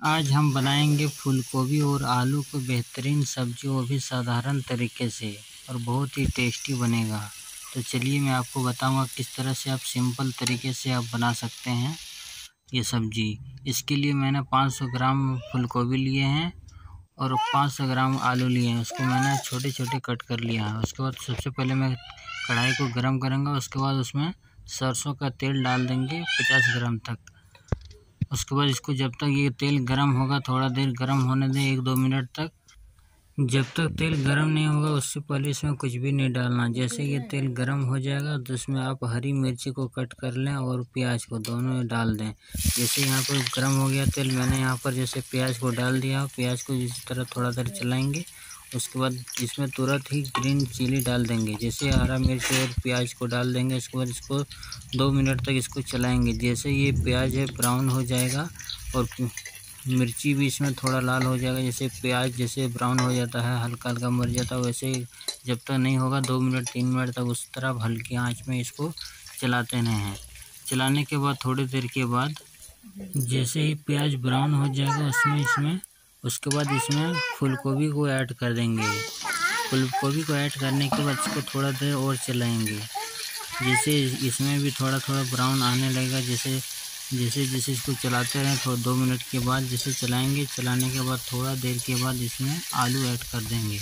आज हम बनाएंगे फूलगोभी और आलू को बेहतरीन सब्जी, वो भी साधारण तरीके से, और बहुत ही टेस्टी बनेगा। तो चलिए मैं आपको बताऊंगा किस तरह से आप सिंपल तरीके से आप बना सकते हैं ये सब्जी। इसके लिए मैंने 500 ग्राम फूलगोभी लिए हैं और 500 ग्राम आलू लिए हैं। उसको मैंने छोटे छोटे कट कर लिया है। उसके बाद सबसे पहले मैं कढ़ाई को गर्म करूँगा। उसके बाद उसमें सरसों का तेल डाल देंगे 50 ग्राम तक। उसके बाद इसको जब तक ये तेल गर्म होगा, थोड़ा देर गर्म होने दें, 1-2 मिनट तक। जब तक तेल गर्म नहीं होगा उससे पहले इसमें कुछ भी नहीं डालना। जैसे ये तेल गर्म हो जाएगा तो इसमें आप हरी मिर्ची को कट कर लें और प्याज को दोनों डाल दें। जैसे यहाँ पर गर्म हो गया तेल, मैंने यहाँ पर जैसे प्याज को डाल दिया। प्याज को इस तरह थोड़ा देर चलाएंगे। उसके बाद इसमें तुरंत ही ग्रीन चिली डाल देंगे। जैसे हरा मिर्च और प्याज को डाल देंगे। उसके बाद इसको 2 मिनट तक इसको चलाएंगे। जैसे ये प्याज है ब्राउन हो जाएगा और मिर्ची भी इसमें थोड़ा लाल हो जाएगा। जैसे प्याज जैसे ब्राउन हो जाता है, हल्का हल्का मर जाता है, वैसे जब तक नहीं होगा 2 मिनट 3 मिनट तक उस तरह हल्की आंच में इसको चलाते रहें। चलाने के बाद थोड़ी देर के बाद जैसे ही प्याज ब्राउन हो जाएगा उसके बाद इसमें फूलगोभी को ऐड कर देंगे। फूलगोभी को ऐड करने के बाद इसको थोड़ा देर और चलाएंगे। जैसे इसमें भी थोड़ा थोड़ा ब्राउन आने लगेगा। जैसे जैसे इसको चलाते रहें, थोड़ा 2 मिनट के बाद जैसे चलाएंगे। चलाने के बाद थोड़ा देर के बाद इसमें आलू ऐड कर देंगे।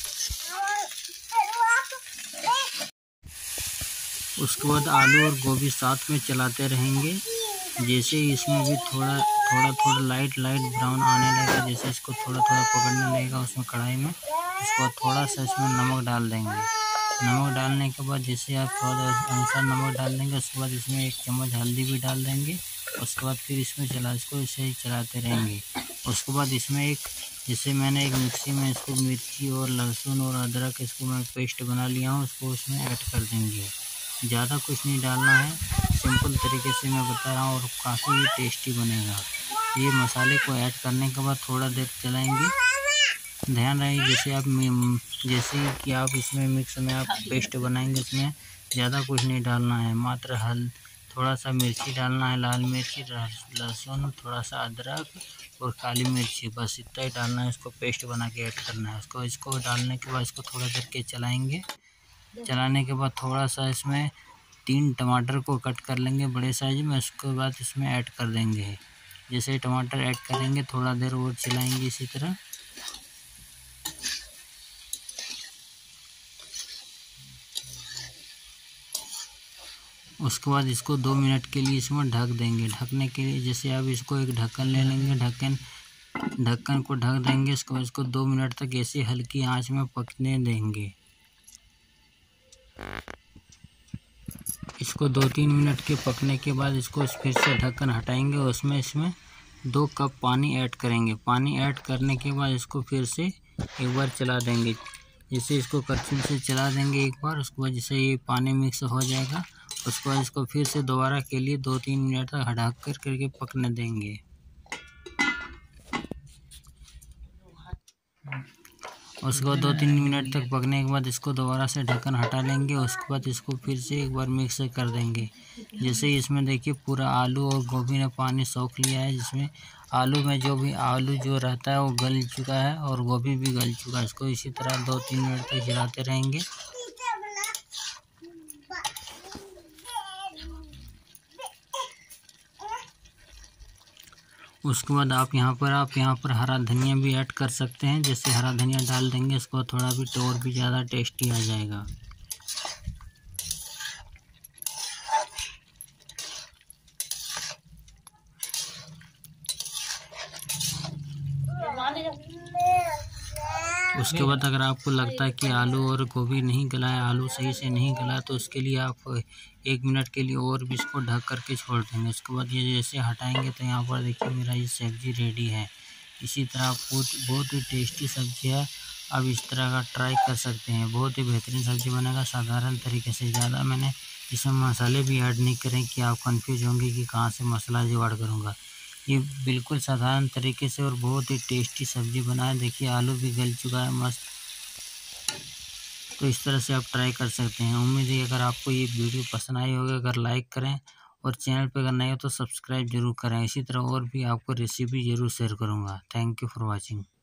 उसके बाद आलू और गोभी साथ में चलाते रहेंगे। जैसे इसमें भी थोड़ा लाइट ब्राउन आने लगेगा। जैसे इसको थोड़ा पकड़ने लगेगा उसमें कढ़ाई में। इसको थोड़ा सा इसमें नमक डाल देंगे। नमक डालने के बाद जैसे आप स्वाद अनुसार नमक डाल देंगे। उसके बाद इसमें 1 चम्मच हल्दी भी डाल देंगे। उसके बाद फिर इसको ऐसे ही चलाते रहेंगे। उसके बाद इसमें जैसे मैंने एक मिक्सी में इसको मिर्ची और लहसुन और अदरक इसको मैं पेस्ट बना लिया हूँ, उसको उसमें ऐड कर देंगे। ज़्यादा कुछ नहीं डालना है, सिंपल तरीके से मैं बता रहा हूँ और काफ़ी टेस्टी बनेगा। ये मसाले को ऐड करने के बाद थोड़ा देर चलाएंगे। ध्यान रहे जैसे कि आप इसमें मिक्स में आप पेस्ट बनाएंगे, उसमें ज़्यादा कुछ नहीं डालना है। मात्र थोड़ा सा मिर्ची डालना है, लाल मिर्ची, लहसुन, थोड़ा सा अदरक और काली मिर्ची, बस इतना ही डालना है। इसको पेस्ट बना के ऐड करना है। इसको डालने के बाद इसको थोड़ा देर के चलाएँगे। चलाने के बाद थोड़ा सा इसमें 3 टमाटर को कट कर लेंगे बड़े साइज में। उसके बाद इसमें ऐड कर देंगे। जैसे टमाटर ऐड करेंगे थोड़ा देर और चलाएंगे इसी तरह। उसके बाद इसको 2 मिनट के लिए इसमें ढक देंगे। ढकने के लिए जैसे आप इसको एक ढक्कन ले लेंगे, ढक्कन को ढक देंगे। उसके बाद इसको 2 मिनट तक ऐसे हल्की आंच में पकने देंगे। इसको 2-3 मिनट के पकने के बाद इसको फिर से ढक्कन हटाएंगे। इसमें 2 कप पानी ऐड करेंगे। पानी ऐड करने के बाद इसको फिर से एक बार चला देंगे। जैसे इसको करछुल से चला देंगे एक बार। उसके बाद जैसे ये पानी मिक्स हो जाएगा, उसके बाद इसको फिर से दोबारा के लिए 2-3 मिनट तक ढक करके पकने देंगे। उसके बाद 2-3 मिनट तक पकने के बाद इसको दोबारा से ढक्कन हटा लेंगे। उसके बाद इसको फिर से एक बार मिक्स कर देंगे। जैसे इसमें देखिए पूरा आलू और गोभी ने पानी सोख लिया है। जिसमें आलू जो रहता है वो गल चुका है और गोभी भी गल चुका है। इसको इसी तरह 2-3 मिनट तक चलाते रहेंगे। उसके बाद आप यहाँ पर हरा धनिया भी ऐड कर सकते हैं। जैसे हरा धनिया डाल देंगे, इसको थोड़ा भी और भी ज़्यादा टेस्टी आ जाएगा। उसके बाद अगर आपको लगता है कि आलू और गोभी नहीं गला है, आलू सही से नहीं गला, तो उसके लिए आप 1 मिनट के लिए और भी इसको ढक करके छोड़ देंगे। उसके बाद ये जैसे हटाएंगे तो यहाँ पर देखिए मेरा ये सब्ज़ी रेडी है। इसी तरह बहुत ही टेस्टी सब्ज़ी है। अब इस तरह का ट्राई कर सकते हैं। बहुत ही बेहतरीन सब्ज़ी बनेगा साधारण तरीके से। ज़्यादा मैंने इसमें मसाले भी ऐड नहीं करें कि आप कंफ्यूज होंगे कि कहाँ से मसाला जुगाड़ करूँगा। ये बिल्कुल साधारण तरीके से और बहुत ही टेस्टी सब्ज़ी बना है। देखिए आलू भी गल चुका है मस्त। तो इस तरह से आप ट्राई कर सकते हैं। उम्मीद है अगर आपको ये वीडियो पसंद आई होगी, अगर लाइक करें और चैनल पे अगर नए हो तो सब्सक्राइब जरूर करें। इसी तरह और भी आपको रेसिपी ज़रूर शेयर करूँगा। Thank you for watching.